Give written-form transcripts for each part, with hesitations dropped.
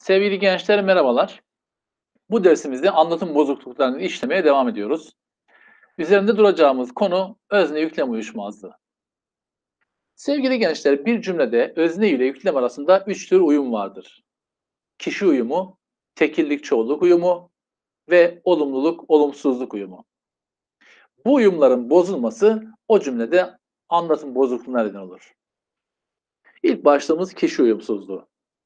Sevgili gençler merhabalar. Bu dersimizde anlatım bozukluklarını işlemeye devam ediyoruz. Üzerinde duracağımız konu özne yüklem uyuşmazlığı. Sevgili gençler bir cümlede özne ile yüklem arasında 3 tür uyum vardır. Kişi uyumu, tekillik çoğulluk uyumu ve olumluluk olumsuzluk uyumu. Bu uyumların bozulması o cümlede anlatım bozukluğuna neden olur. İlk başlığımız kişi uyumsuzluğu.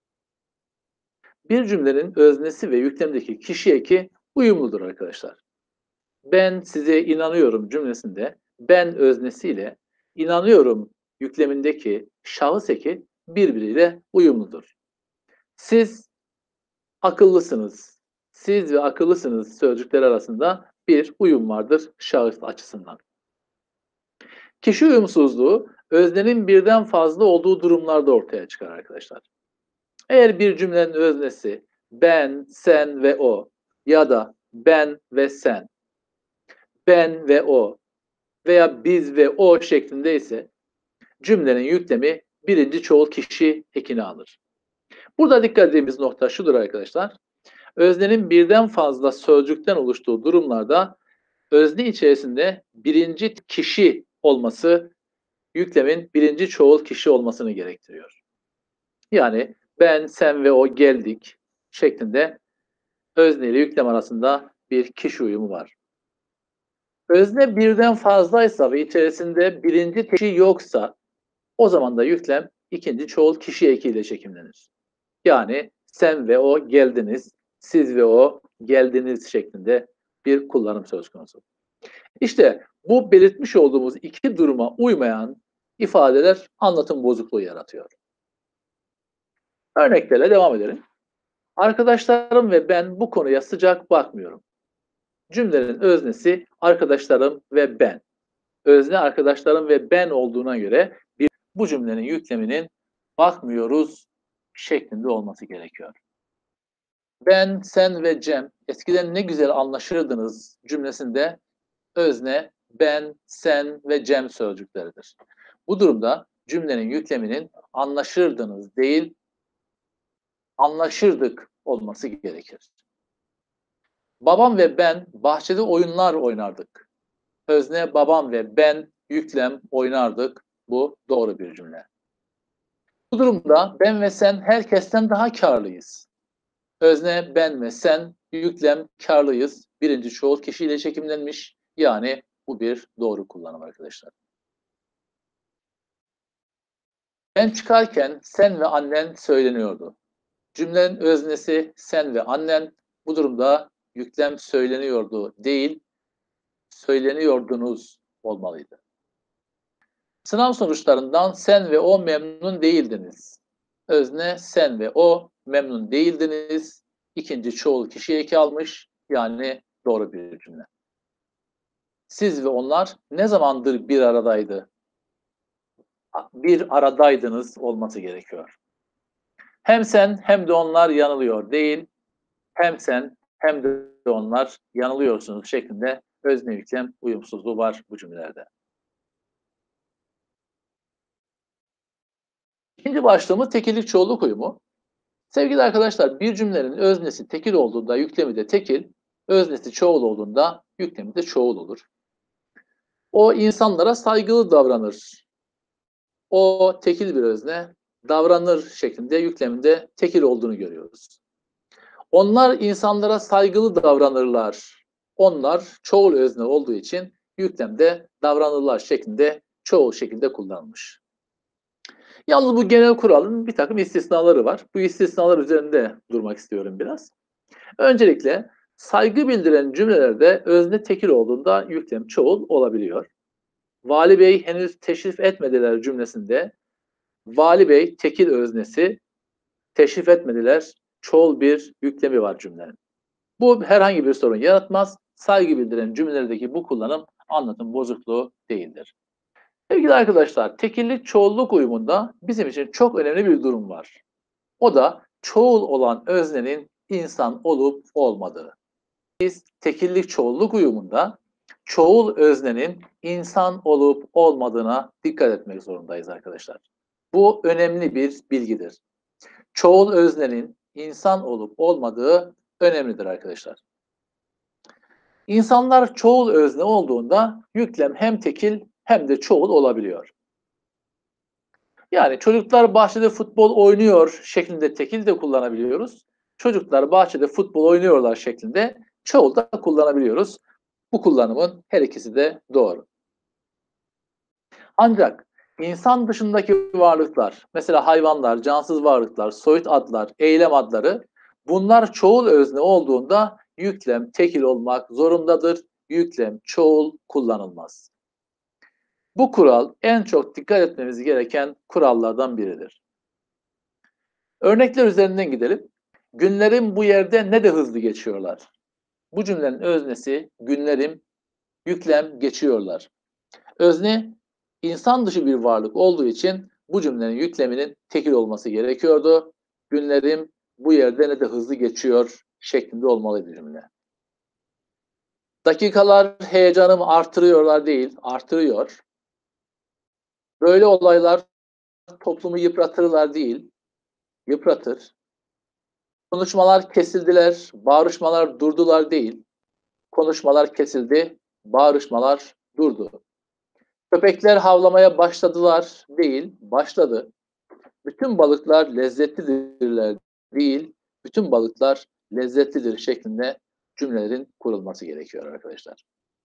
Bir cümlenin öznesi ve yüklemdeki kişi eki uyumludur arkadaşlar. Ben size inanıyorum cümlesinde ben öznesiyle inanıyorum yüklemindeki şahıs eki birbiriyle uyumludur. Siz akıllısınız. Siz ve akıllısınız sözcükleri arasında bir uyum vardır şahıs açısından. Kişi uyumsuzluğu öznenin birden fazla olduğu durumlarda ortaya çıkar arkadaşlar. Eğer bir cümlenin öznesi ben, sen ve o ya da ben ve sen, ben ve o veya biz ve o şeklinde ise cümlenin yüklemi birinci çoğul kişi ekini alır. Burada dikkat edeceğimiz nokta şudur arkadaşlar. Öznenin birden fazla sözcükten oluştuğu durumlarda özne içerisinde birinci kişi olması yüklemin birinci çoğul kişi olmasını gerektiriyor. Yani ben, sen ve o geldik şeklinde özne ile yüklem arasında bir kişi uyumu var. Özne birden fazlaysa ve içerisinde birinci kişi yoksa o zaman da yüklem ikinci çoğul kişi ekiyle çekimlenir. Yani sen ve o geldiniz, siz ve o geldiniz şeklinde bir kullanım söz konusu. İşte bu belirtmiş olduğumuz iki duruma uymayan ifadeler anlatım bozukluğu yaratıyor. Örneklerle devam edelim. Arkadaşlarım ve ben bu konuya sıcak bakmıyorum. Cümlenin öznesi arkadaşlarım ve ben. Özne arkadaşlarım ve ben olduğuna göre bu cümlenin yükleminin bakmıyoruz şeklinde olması gerekiyor. Ben, sen ve Cem eskiden ne güzel anlaşırdınız cümlesinde özne ben, sen ve Cem sözcükleridir. Bu durumda cümlenin yükleminin anlaşırdınız değil anlaşırdık olması gerekir. Babam ve ben bahçede oyunlar oynardık. Özne babam ve ben yüklem oynardık. Bu doğru bir cümle. Bu durumda ben ve sen herkesten daha karlıyız. Özne ben ve sen yüklem karlıyız. Birinci çoğul kişiyle çekimlenmiş. Yani bu bir doğru kullanım arkadaşlar. Ben çıkarken sen ve annen söyleniyordu. Cümlenin öznesi sen ve annen. Bu durumda yüklem söyleniyordu değil, söyleniyordunuz olmalıydı. Sınav sonuçlarından sen ve o memnun değildiniz. Özne sen ve o memnun değildiniz. İkinci çoğul kişi eki almış. Yani doğru bir cümle. Siz ve onlar ne zamandır bir aradaydı? Bir aradaydınız olması gerekiyor. Hem sen hem de onlar yanılıyor değil. Hem sen hem de onlar yanılıyorsunuz şeklinde özne yüklem uyumsuzluğu var bu cümlelerde. İkinci başlığımız tekillik çoğulluk uyumu. Sevgili arkadaşlar bir cümlenin öznesi tekil olduğunda yüklemi de tekil, öznesi çoğul olduğunda yüklemi de çoğul olur. O insanlara saygılı davranır. O tekil bir özne davranır şeklinde yükleminde tekil olduğunu görüyoruz. Onlar insanlara saygılı davranırlar. Onlar çoğul özne olduğu için yüklemde davranırlar şeklinde çoğul şekilde kullanılmış. Yalnız bu genel kuralın bir takım istisnaları var. Bu istisnalar üzerinde durmak istiyorum biraz. Öncelikle saygı bildiren cümlelerde özne tekil olduğunda yüklem çoğul olabiliyor. Vali Bey henüz teşrif etmediler cümlesinde Vali Bey tekil öznesi teşrif etmediler çoğul bir yüklemi var cümlenin. Bu herhangi bir sorun yaratmaz. Saygı bildiren cümlelerdeki bu kullanım anlatım bozukluğu değildir. Sevgili arkadaşlar, tekillik çoğulluk uyumunda bizim için çok önemli bir durum var. O da çoğul olan öznenin insan olup olmadığı. Biz tekillik çoğulluk uyumunda çoğul öznenin insan olup olmadığına dikkat etmek zorundayız arkadaşlar. Bu önemli bir bilgidir. Çoğul öznenin insan olup olmadığı önemlidir arkadaşlar. İnsanlar çoğul özne olduğunda yüklem hem tekil hem de çoğul olabiliyor. Yani çocuklar bahçede futbol oynuyor şeklinde tekil de kullanabiliyoruz. Çocuklar bahçede futbol oynuyorlar şeklinde çoğul da kullanabiliyoruz. Bu kullanımın her ikisi de doğru. Ancak insan dışındaki varlıklar, mesela hayvanlar, cansız varlıklar, soyut adlar, eylem adları, bunlar çoğul özne olduğunda yüklem tekil olmak zorundadır. Yüklem çoğul kullanılmaz. Bu kural en çok dikkat etmemiz gereken kurallardan biridir. Örnekler üzerinden gidelim. Günlerim bu yerde ne de hızlı geçiyorlar. Bu cümlenin öznesi günlerim, yüklem geçiyorlar. Özne insan dışı bir varlık olduğu için bu cümlenin yükleminin tekil olması gerekiyordu. Günlerim bu yerde ne de hızlı geçiyor şeklinde olmalıydı cümle. Dakikalar heyecanımı artırıyorlar değil, artırıyor. Böyle olaylar toplumu yıpratırlar değil, yıpratır. Konuşmalar kesildiler, bağrışmalar durdular değil. Konuşmalar kesildi, bağrışmalar durdu. Köpekler havlamaya başladılar değil, başladı. Bütün balıklar lezzetlidirler değil, bütün balıklar lezzetlidir şeklinde cümlelerin kurulması gerekiyor arkadaşlar.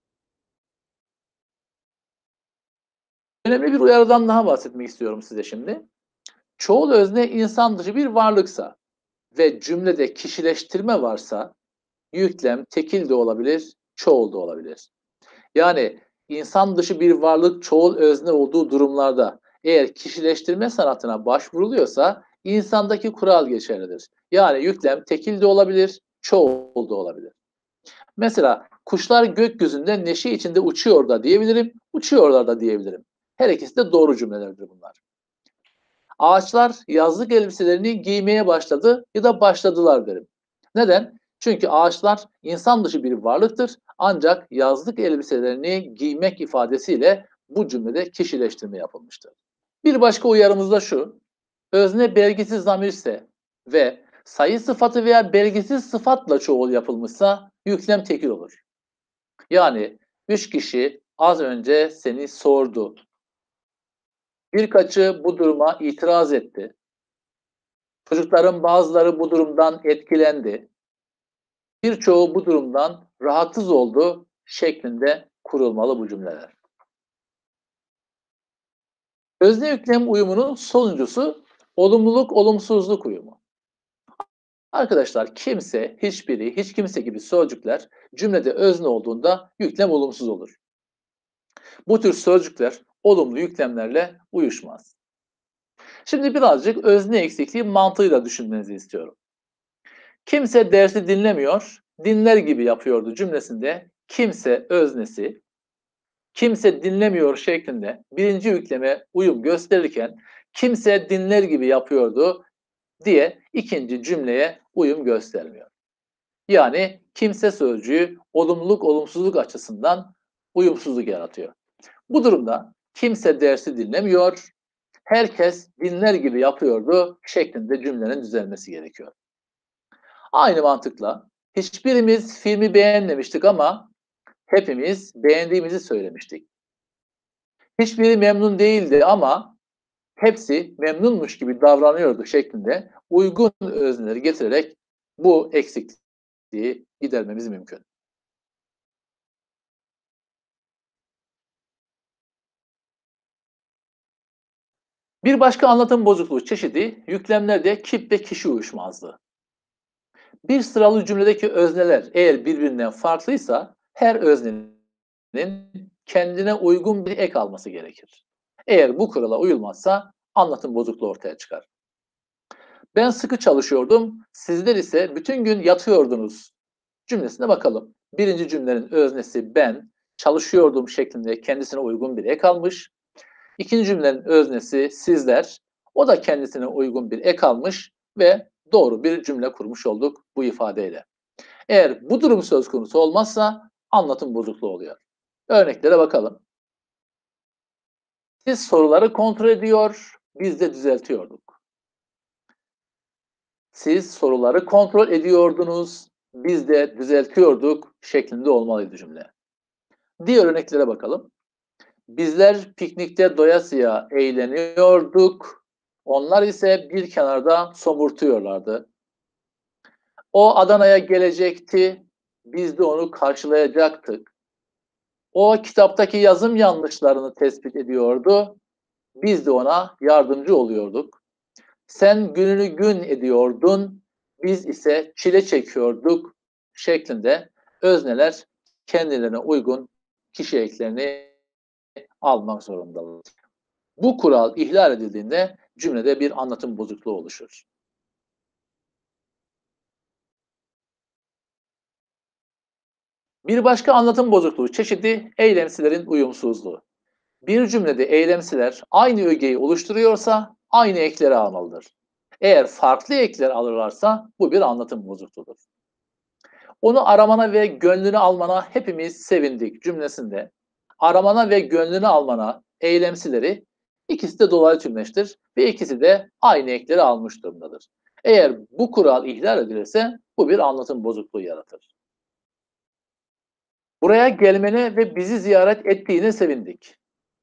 Önemli bir uyarıdan daha bahsetmek istiyorum size şimdi. Çoğul özne insan dışı bir varlıksa ve cümlede kişileştirme varsa yüklem tekil de olabilir, çoğul da olabilir. Yani insan dışı bir varlık çoğul özne olduğu durumlarda eğer kişileştirme sanatına başvuruluyorsa insandaki kural geçerlidir. Yani yüklem tekil de olabilir, çoğul da olabilir. Mesela kuşlar gökyüzünde neşe içinde uçuyor da diyebilirim, uçuyorlar da diyebilirim. Her ikisi de doğru cümlelerdir bunlar. Ağaçlar yazlık elbiselerini giymeye başladı ya da başladılar derim. Neden? Çünkü ağaçlar insan dışı bir varlıktır ancak yazlık elbiselerini giymek ifadesiyle bu cümlede kişileştirme yapılmıştır. Bir başka uyarımız da şu: özne belgisiz zamirse ve sayı sıfatı veya belgisiz sıfatla çoğul yapılmışsa yüklem tekil olur. Yani 3 kişi az önce seni sordu. Birkaçı bu duruma itiraz etti. Çocukların bazıları bu durumdan etkilendi. Birçoğu bu durumdan rahatsız oldu şeklinde kurulmalı bu cümleler. Özne yüklem uyumunun sonuncusu olumluluk olumsuzluk uyumu. Arkadaşlar kimse, hiçbiri, hiç kimse gibi sözcükler cümlede özne olduğunda yüklem olumsuz olur. Bu tür sözcükler olumlu yüklemlerle uyuşmaz. Şimdi birazcık özne eksikliği mantığıyla düşünmenizi istiyorum. Kimse dersi dinlemiyor, dinler gibi yapıyordu cümlesinde kimse öznesi, kimse dinlemiyor şeklinde birinci yükleme uyum gösterirken kimse dinler gibi yapıyordu diye ikinci cümleye uyum göstermiyor. Yani kimse sözcüğü olumluluk olumsuzluk açısından uyumsuzluk yaratıyor. Bu durumda kimse dersi dinlemiyor, herkes dinler gibi yapıyordu şeklinde cümlenin düzelmesi gerekiyor. Aynı mantıkla hiçbirimiz filmi beğenmemiştik ama hepimiz beğendiğimizi söylemiştik. Hiçbiri memnun değildi ama hepsi memnunmuş gibi davranıyordu şeklinde uygun özneleri getirerek bu eksikliği gidermemiz mümkün. Bir başka anlatım bozukluğu çeşidi yüklemlerde kip ve kişi uyuşmazlığı. Bir sıralı cümledeki özneler eğer birbirinden farklıysa her öznenin kendine uygun bir ek alması gerekir. Eğer bu kurala uyulmazsa anlatım bozukluğu ortaya çıkar. Ben sıkı çalışıyordum, sizler ise bütün gün yatıyordunuz cümlesine bakalım. Birinci cümlenin öznesi ben, çalışıyordum şeklinde kendisine uygun bir ek almış. İkinci cümlenin öznesi sizler, o da kendisine uygun bir ek almış ve doğru bir cümle kurmuş olduk bu ifadeyle. Eğer bu durum söz konusu olmazsa anlatım bozukluğu oluyor. Örneklere bakalım. Siz soruları kontrol ediyor, biz de düzeltiyorduk. Siz soruları kontrol ediyordunuz, biz de düzeltiyorduk şeklinde olmalıydı cümle. Diğer örneklere bakalım. Bizler piknikte doyasıya eğleniyorduk. Onlar ise bir kenarda somurtuyorlardı. O Adana'ya gelecekti. Biz de onu karşılayacaktık. O kitaptaki yazım yanlışlarını tespit ediyordu. Biz de ona yardımcı oluyorduk. Sen gününü gün ediyordun. Biz ise çile çekiyorduk şeklinde özneler kendilerine uygun kişi eklerini almak zorundalar. Bu kural ihlal edildiğinde cümlede bir anlatım bozukluğu oluşur. Bir başka anlatım bozukluğu çeşidi eylemsilerin uyumsuzluğu. Bir cümlede eylemsiler aynı ögeyi oluşturuyorsa aynı ekleri almalıdır. Eğer farklı ekler alırlarsa bu bir anlatım bozukluğudur. Onu aramana ve gönlünü almana hepimiz sevindik cümlesinde aramana ve gönlünü almana eylemsileri ikisi de dolaylı tümleştir ve ikisi de aynı ekleri almış durumdadır. Eğer bu kural ihlal edilirse bu bir anlatım bozukluğu yaratır. Buraya gelmene ve bizi ziyaret ettiğine sevindik.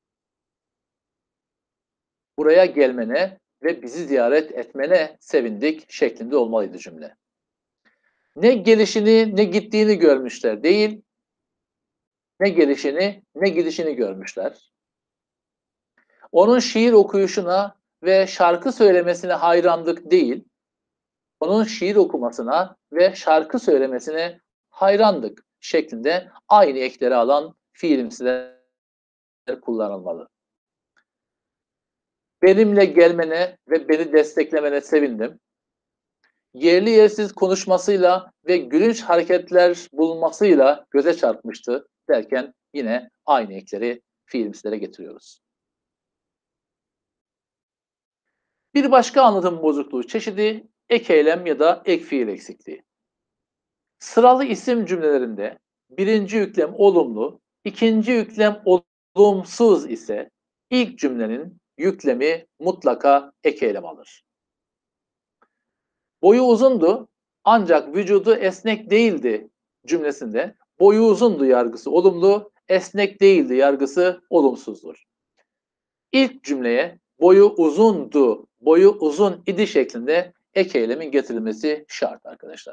Buraya gelmene ve bizi ziyaret etmene sevindik şeklinde olmalıydı cümle. Ne gelişini ne gittiğini görmüşler değil, ne gelişini ne gidişini görmüşler. Onun şiir okuyuşuna ve şarkı söylemesine hayrandık değil, onun şiir okumasına ve şarkı söylemesine hayrandık şeklinde aynı ekleri alan fiilimsiler kullanılmalı. Benimle gelmene ve beni desteklemene sevindim. Yerli yersiz konuşmasıyla ve gülünç hareketler bulmasıyla göze çarpmıştı derken yine aynı ekleri fiilimsilere getiriyoruz. Bir başka anlatım bozukluğu çeşidi ek eylem ya da ek fiil eksikliği. Sıralı isim cümlelerinde birinci yüklem olumlu, ikinci yüklem olumsuz ise ilk cümlenin yüklemi mutlaka ek eylem alır. Boyu uzundu ancak vücudu esnek değildi cümlesinde boyu uzundu yargısı olumlu, esnek değildi yargısı olumsuzdur. İlk cümleye boyu uzundu, boyu uzun idi şeklinde ek eylemin getirilmesi şart arkadaşlar.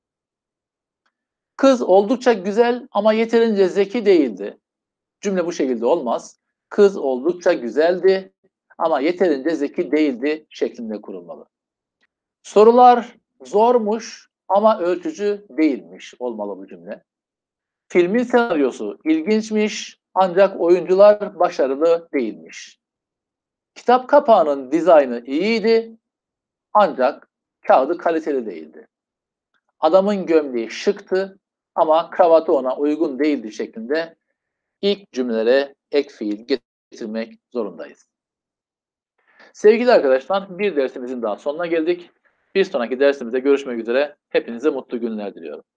Kız oldukça güzel ama yeterince zeki değildi. Cümle bu şekilde olmaz. Kız oldukça güzeldi ama yeterince zeki değildi şeklinde kurulmalı. Sorular zormuş ama ölçücü değilmiş olmalı bu cümle. Filmin senaryosu ilginçmiş ancak oyuncular başarılı değilmiş. Kitap kapağının dizaynı iyiydi ancak kağıdı kaliteli değildi. Adamın gömleği şıktı ama kravatı ona uygun değildi şeklinde ilk cümlelere ek fiil getirmek zorundayız. Sevgili arkadaşlar, bir dersimizin daha sonuna geldik. Bir sonraki dersimizde görüşmek üzere. Hepinize mutlu günler diliyorum.